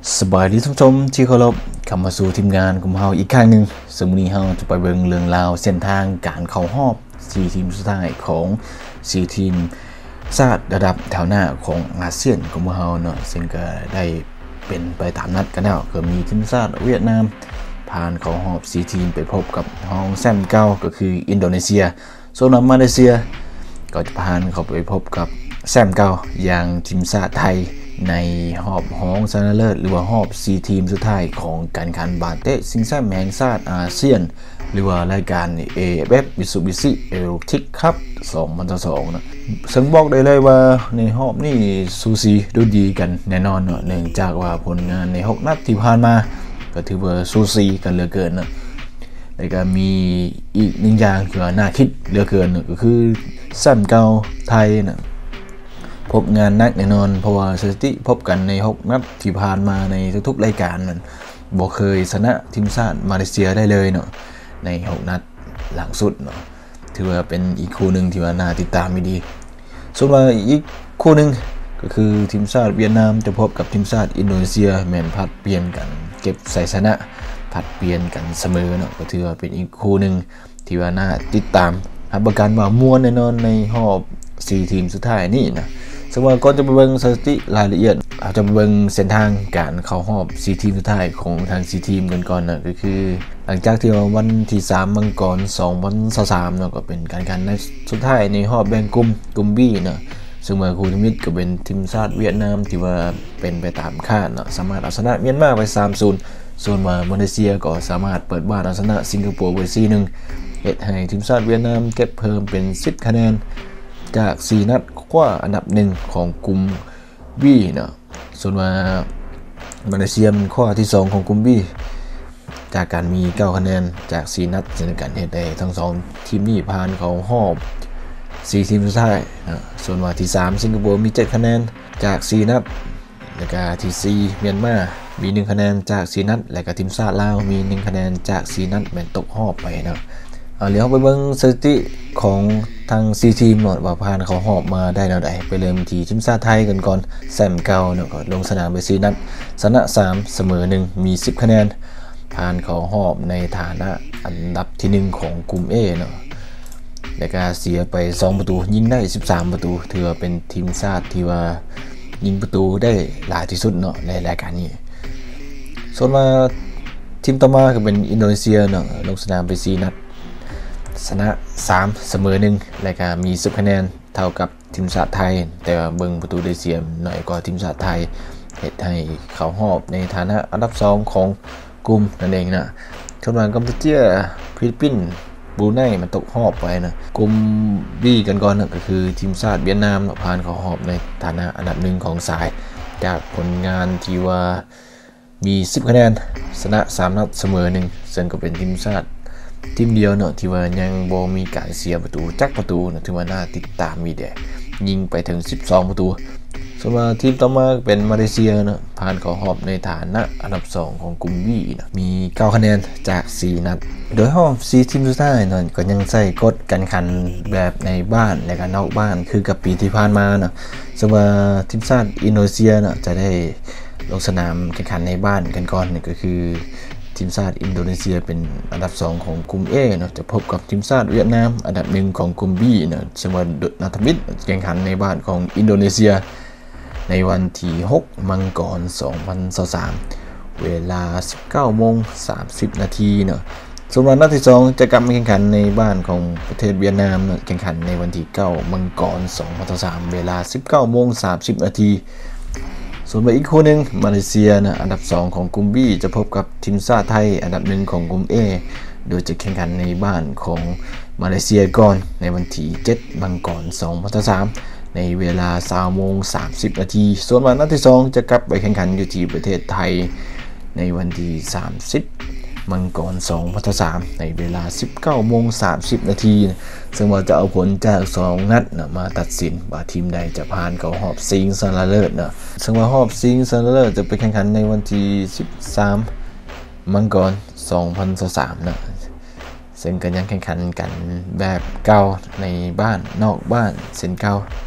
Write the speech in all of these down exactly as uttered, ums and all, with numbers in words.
สบายดีท่านผู้ชมที่เคารพเข้ามาสู่ทีมงานของเราอีกครั้งหนึ่งซึ่งวันนี้เราจะไปเบิ่งเรื่องราวเส้นทางการเข้ารอบสี่ทีมสุดท้ายของสี่ทีมชาติระดับแถวหน้าของอาเซียนของเราเนาะซึ่งก็ได้เป็นไปตามนัดกันแล้วก็มีทีมชาติเวียดนามผ่านเข้ารอบสี่ทีมไปพบกับรองแชมป์เก่าก็คืออินโดนีเซียส่วนมาเลเซียก็จะผ่านเข้าไปพบกับแชมป์เก่าอย่างทีมชาติไทยในรอบรองชนะเลิศหรือว่ารอบสี่ทีมสุดท้ายของการแข่งขันบาเตะชิงแชมป์แห่งชาติอาเซียนหรือว่ารายการ เอ เอฟ เอฟ Mitsubishi Electric Cup สองพันยี่สิบสองนะซึ่งบอกได้เลยว่าในรอบนี้สูสีดูดีกันแน่นอนเนาะเนื่องจากว่าผลงานในหกนัดที่ผ่านมาก็ถือว่าสูสีกันเหลือเกินนะแล้วก็มีอีกหนึ่งอย่างที่ว่าน่าคิดเหลือเกินก็คือแชมป์เก่าไทยนะพบงานนักแน่นอนเพราะว่าสถิติพบกันในหกนัดที่ผ่านมาในทุกๆรายการนั้นบ่เคยชนะทีมชาติมาเลเซียได้เลยเนาะในหกนัดหลังสุดเนาะถือว่าเป็นอีกคู่หนึ่งที่ว่าน่าติดตามไม่ดีส่วนว่าอีกคู่หนึ่งก็คือทีมชาติเวียดนามจะพบกับทีมชาติอินโดนีเซียแม่นผัดเปลี่ยนกันเก็บชัยชนะผัดเปลี่ยนกันเสมอเนาะก็ถือว่าเป็นอีกคู่หนึ่งที่ว่าน่าติดตามรับประกันว่าม่วนแน่นอนในรอบสี่ทีมสุดท้ายนี่นะซึ่งว่าก่อนจะไปเบิ่งสถิติรายละเอียดอาจจะไปเบิ่งเส้นทางการเข้ารอบสี่ทีมสุดท้ายของทางสี่ทีมกันก่อนนะก็คือหลังจากที่วันที่สามมังกรสองพันยี่สิบสามเนาะก็เป็นการแข่งขันในสุดท้ายในรอบแบ่งกลุ่มกลุ่ม B เนาะซึ่งเมื่อคู่มิตรก็เป็นทีมชาติเวียดนามที่ว่าเป็นไปตามคาดเนาะสามารถเอาชนะเมียนมาไป สามศูนย์ ส่วนว่ามาเลเซียก็สามารถเปิดบ้านเอาชนะสิงคโปร์ไป สี่หนึ่ง เฮ็ดให้ทีมชาติเวียดนามเก็บเพิ่มเป็นสิบคะแนนจากสี่นัดคว้าอันดับหนึ่งของกลุ่ม B เนาะส่วนว่ามาเลเซียคว้าที่สองของกลุ่ม B จากการมีเก้าคะแนนจากสี่นัดเช่นกันเฮ็ดให้ทั้งสองทีมนี้ผ่านเข้ารอบสี่ทีมสุดท้ายนะส่วนว่าที่สามสิงคโปร์มีเจ็ดคะแนนจากสี่นัดแล้วก็ที่สี่เมียนมามีหนึ่งคะแนนจากสี่นัดแล้วก็ทีมชาติลาวมีหนึ่งคะแนนจากสี่นัดแม่นตกรอบไปเนาะเอาเดี๋ยวไปเบิ่งสถิติของทางสี่ทีมเนาะว่าผ่านเข้ารอบมาได้แนวใดไปเริ่มที่ทีมชาติไทยกันก่อนแชมป์เก่าเนาะก็ลงสนามไปสี่นัดชนะสามเสมอหนึ่งมีสิบคะแนนผ่านเข้ารอบในฐานะอันดับที่หนึ่งของกลุ่ม A เนาะแล้วก็เสียไปสองประตูยิงได้สิบสามประตูถือว่าเป็นทีมชาติที่ว่ายิงประตูได้หลายที่สุดเนาะในรายการนี้ส่วนมาทีมต่อมาก็เป็นอินโดนีเซียเนาะลงสนามไปสี่นัดชนะสามเสมอหนึ่งแล้วก็มีสิบคะแนนเท่ากับทีมชาติไทยแต่ว่าเบิ่งประตูได้เสียหน่อยกว่าทีมชาติไทยเฮ็ดให้เข้ารอบในฐานะอันดับสองของกลุ่มนั่นเองนะส่วนมากัมพูชาฟิลิปปินส์บรูไนมันตกรอบไปนะกลุ่ม B กันก่อนนะก็คือทีมชาติเวียดนามผ่านเข้ารอบในฐานะอันดับหนึ่งของสายจากผลงานที่ว่ามีสิบคะแนนชนะสามนัดเสมอหนึ่งซึ่งก็เป็นทีมชาติทีมเดียวเนาะที่ว่ายังบ่มีการเสียประตูจักประตูนะถือว่าน่าติดตามมีแด่ยิงไปถึงสิบสองประตูส่วนทีมต่อมาเป็นมาเลเซียเนาะผ่านเข้ารอบในฐานะอันดับสองของกลุ่ม B นะมีเก้าคะแนนจากสี่นัดโดยรอบสี่ทีมสุดท้ายเนาะก็ยังใช้กฎการแข่งขันแบบในบ้านและก็นอกบ้านคือกับปีที่ผ่านมาเนาะส่วนทีมชาติอินโดนีเซียเนาะจะได้ลงสนามแข่งขันในบ้านกันก่อนนี่ก็คือทีมชาติอินโดนีเซียเป็นอันดับสองของกลุ่ม A เนาะจะพบกับทีมชาติเวียดนามอันดับหนึ่งของกลุ่ม B เนาะซึ่งว่านาทมิตรแข่งขันในบ้านของอินโดนีเซียในวันที่หกมังกรสองพันยี่สิบสามเวลา สิบเก้าโมงสามสิบนาทีเนาะส่วนนัดที่สองจะกลับมาแข่งขันในบ้านของประเทศเวียดนามเนาะแข่งขันในวันที่เก้ามังกรสองพันยี่สิบสามเวลา สิบเก้าโมงสามสิบนาทีส่วนอีกคู่หนึ่งมาเลเซียนะอันดับสองของกลุ่ม B จะพบกับทีมชาติไทยอันดับหนึ่งของกลุ่ม A โดยจะแข่งขันในบ้านของมาเลเซียก่อนในวันที่เจ็ดมังกรสองพันยี่สิบสามในเวลา สามโมงสามสิบนาทีส่วนวันนัดที่สองจะกลับไปแข่งขันอยู่ที่ประเทศไทยในวันที่สามสิบมังกรสองพันยี่สิบสามในเวลา สิบเก้าโมงสามสิบนาทีซึ่งว่าจะเอาผลจากสองนัดนะมาตัดสินว่าทีมใดจะผ่านเข้ารอบชิงชนะเลิศนะซึ่งว่ารอบชิงชนะเลิศจะไปแข่งขันในวันที่สิบสามมังกรสองพันยี่สิบสามนะซึ่งก็ยังแข่งขันกันแบบเก่าในบ้านนอกบ้านเช่นเก่า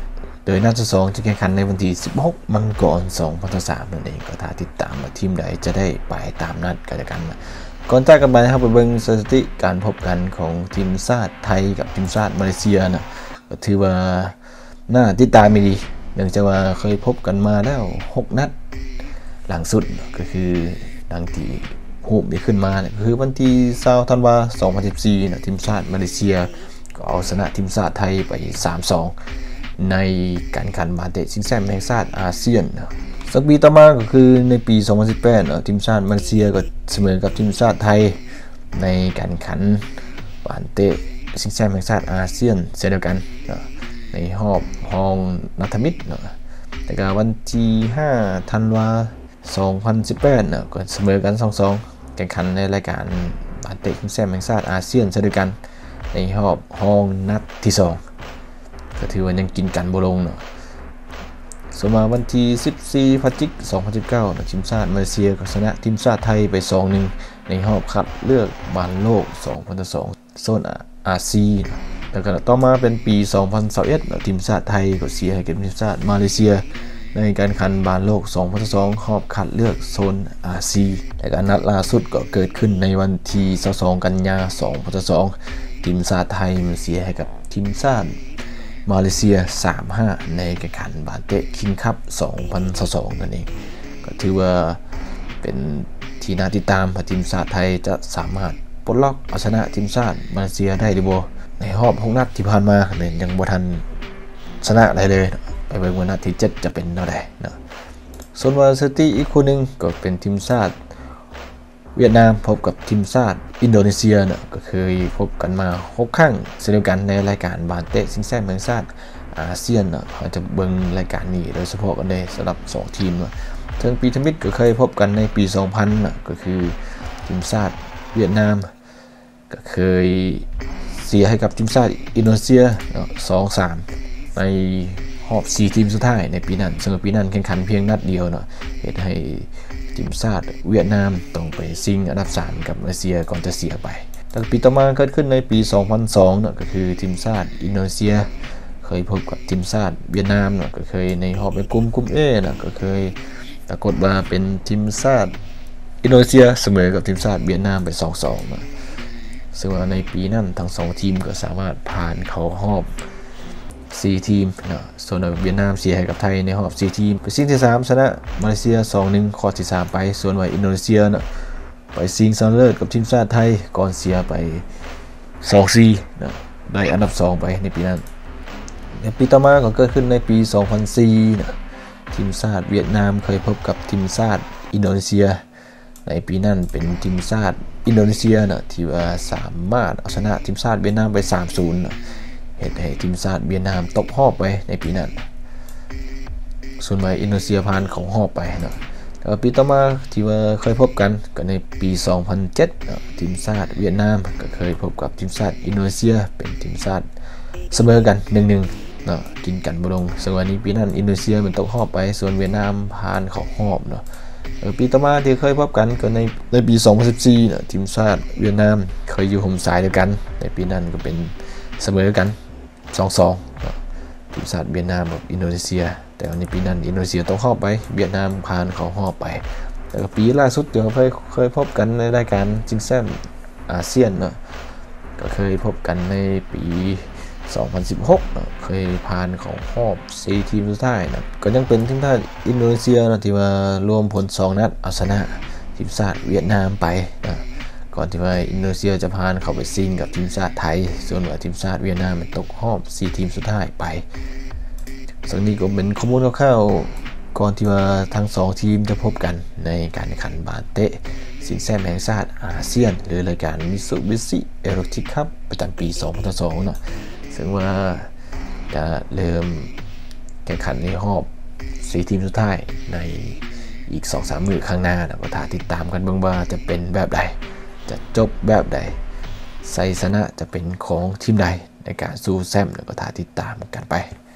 โดยนัดที่สองจะแข่งขันในวันที่สิบหกมังกรสองพันสิบสามนั่นเองก็ถ้าติดตามว่าทีมใดจะได้ไปตามนัดกันกันก่อนจากกันไปนะครับไปเบิ่งสถิติการพบกันของทีมชาติไทยกับทีมชาติมาเลเซียนะก็ถือว่าน่าติดตามไม่ดีเนื่องจากว่าเคยพบกันมาแล้วหกนัดหลังสุดก็คือดังที่หูบได้ขึ้นมาเนี่ยคือวันที่ยี่สิบธันวาคมสองพันสิบสี่นะทีมชาติมาเลเซียก็เอาชนะทีมชาติไทยไป สามสอง ในการแข่งขันบาเตะชิงแชมป์แห่งชาติอาเซียนสักปีต่อมาก็คือในปีสองพันสิบแปดทีมชาติมาเลเซียก็เสมอกับทีมชาติไทยในการแข่งขันบาเตะชิงแชมป์แห่งชาติอาเซียนเช่นเดียวกันในรอบรองนัทมิตรแต่ก็วันที่ห้าธันวาคมสองพันสิบแปดก็เสมอกัน สองสอง แข่งขันในรายการบาเตะชิงแชมป์แห่งชาติอาเซียนเช่นเดียวกันในรอบรองนัดที่สองก็ถือว่ายังกินกันบ่ลงเนาะสมาวันที่สิบสี่พฤศจิกายนสองพันสิบเก้าทีมชาติมาเลเซียก็ชนะทีมชาติไทยไป สองหนึ่ง ในรอบคัดเลือกบอลโลกสองพันยี่สิบสองโซนอาเซียนแล้วก็ต่อมาเป็นปีสองพันยี่สิบเอ็ดทีมชาติไทยก็เสียให้กับทีมชาติมาเลเซียในการแข่งขันบอลโลกสองพันยี่สิบสองรอบคัดเลือกโซนอาเซียนและการนัดล่าสุดก็เกิดขึ้นในวันที่ยี่สิบสองกันยายนสองพันยี่สิบสองทีมชาติไทยมันเสียให้กับทีมชาติมาเลเซีย สามห้า ในการแข่งขันบาเตะคิงคัพสองพันยี่สิบสองนั่นเองก็ถือว่าเป็นที่น่าติดตามว่าทีมชาติไทยจะสามารถปลดล็อกเอาชนะทีมชาติมาเลเซียได้หรือบ่ในรอบหกนัดที่ผ่านมาเนี่ยยังบ่ทันชนะได้เลยไปเบิ่งว่านัดที่เจ็ดจะเป็นเท่าใดเนาะส่วนว่าสถิติอีกคนนึงก็เป็นทีมชาติเวียดนามพบกับทีมชาติอินโดนีเซียเนี่ยก็เคยพบกันมาหกครั้งเช่นเดียวกันในรายการบาเตะชิงแชมป์แห่งชาติอาเซียนเนาะเขาจะเบิ่งรายการนี้โดยเฉพาะกันเลยสำหรับสองทีมเนาะทั้งปีทมิตรก็เคยพบกันในปีสองพันน่ะก็คือทีมชาติเวียดนามก็เคยเสียให้กับทีมชาติอินโดนีเซียเนาะ สองสาม ในรอบสี่ทีมสุดท้ายในปีนั้นซึ่งปีนั้นแข่งขันเพียงนัดเดียวเนาะเฮ็ดให้ทีมชาติเวียดนามต้องไปซิงอันดับสามกับมาเลเซียก่อนจะเสียไปแต่ปีต่อมาเกิดขึ้นในปีสองพันสองเนาะก็คือทีมชาติอินโดนีเซียเคยพบกับทีมชาติเวียดนามเนาะก็เคยในรอบในกลุ่มกลุ่ม A เนาะก็เคยปรากฏว่าเป็นทีมชาติอินโดนีเซียเสมอกับทีมชาติเวียดนามไป สองสอง เนาะซึ่งว่าในปีนั้นทั้งสองทีมก็สามารถผ่านเข้ารอบสี่ทีมเนาะส่วนเวียดนามเสียให้กับไทยในรอบสี่ทีมไปซิงที่สามชนะมาเลเซีย สองหนึ่ง คอร์สที่สามไปส่วนว่าอินโดนีเซียเนาะไปซิงชนะเลิศกับทีมชาติไทยก่อนเสียไป สองสี่ เนาะได้อันดับสองไปในปีนั้นในปีต่อมาก็เกิดขึ้นในปีสองพันสี่เนาะทีมชาติเวียดนามเคยพบกับทีมชาติอินโดนีเซียในปีนั้นเป็นทีมชาติอินโดนีเซียเนาะที่ว่าสามารถเอาชนะทีมชาติเวียดนามไป สามศูนย์ เนาะเหตุให้ทีมชาติเวียดนามตกรอบไปในปีนั้นส่วนใหญ่อินโดนีเซียผ่านของรอบไปเนาะแต่ปีต่อมาที่ว่าเคยพบกันก็ในปีสองพันเจ็ดเนาะทีมชาติเวียดนามก็เคยพบกับทีมชาติอินโดนีเซียเป็นทีมชาติเสมอกัน หนึ่งหนึ่ง เนาะกินกันบ่ลงส่วนวันนี้ปีนั้นอินโดนีเซียเป็นตกรอบไปส่วนเวียดนามผ่านเข้ารอบเนาะปีต่อมาที่เคยพบกันก็ในในปีสองพันสิบสี่เนาะทีมชาติเวียดนามเคยอยู่ห่มสายเดียวกันในปีนั้นก็เป็นเสมอกัน สองสอง ทีมชาติเวียดนามกับอินโดนีเซียแต่ในปีนั้นอินโดนีเซียต้องเข้าไปเวียดนามผ่านเขาเข้าไปแต่ปีล่าสุดเดี๋ยวเคยเคยพบกันในรายการชิงแชมป์อาเซียนเนาะก็เคยพบกันในปีสองพันสิบหกเนาะเคยผ่านของรอบสี่ทีมสุดท้ายนะก็ยังเป็นทีมชาติอินโดนีเซียนะที่ว่ารวมผลสองนัดเอาชนะทีมชาติเวียดนามไปนะก่อนที่ว่าอินโดนีเซียจะผ่านเข้าไปซิงกับทีมชาติไทยส่วนว่าทีมชาติเวียดนามตกรอบสี่ทีมสุดท้ายไปซึ่งนี่ก็เป็นข้อมูลคร่าวๆก่อนที่ว่าทั้งสองทีมจะพบกันในการแข่งขันบาเตะชิงแชมป์แห่งชาติอาเซียนหรือรายการมิตซูบิชิเอโรติกคัพประจำปีสองพันยี่สิบสองเนาะซึ่งว่าจะเริ่มแข่งขันในรอบสี่ทีมสุดท้ายในอีก สองถึงสาม มื้อข้างหน้านะก็ถ้าติดตามกันเบิ่งว่าจะเป็นแบบใดจะจบแบบใดชัยชนะจะเป็นของทีมใดในการสู้แชมป์แล้วก็ถ้าติดตามกันไป